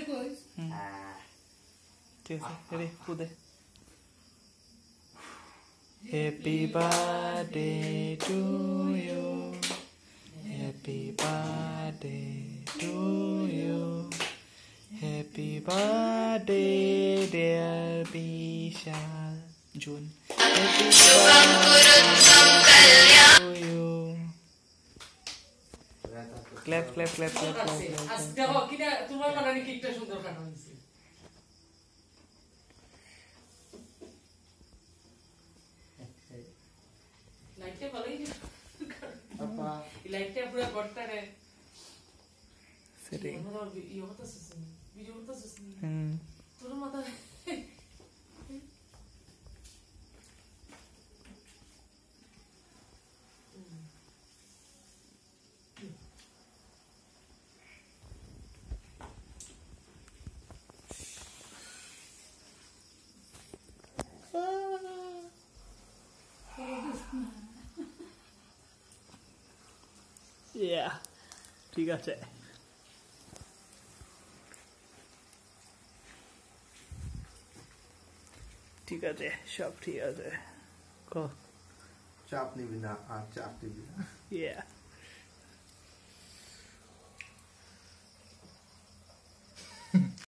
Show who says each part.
Speaker 1: ঠিক আছে রেডি পুদে Happy birthday to you Happy birthday to you Happy birthday dear Vishal June Happy birthday to you Clap clap clap clap clap
Speaker 2: আজকে দেখো কিনা তোমার বানানি কেকটা সুন্দর কাটা হইছে লাইটে ভালোই আপা এই লাইটটা পুরো গড়টারে
Speaker 1: সেটিং
Speaker 2: ইয়ে হতাছে ভিডিও হতাছে তোর মাথা
Speaker 1: Yeah, ঠিক আছে ঠিক আছে সব ঠিক আছে কো
Speaker 3: চাপ নিবি না আর চাপ নিবি না
Speaker 1: Yeah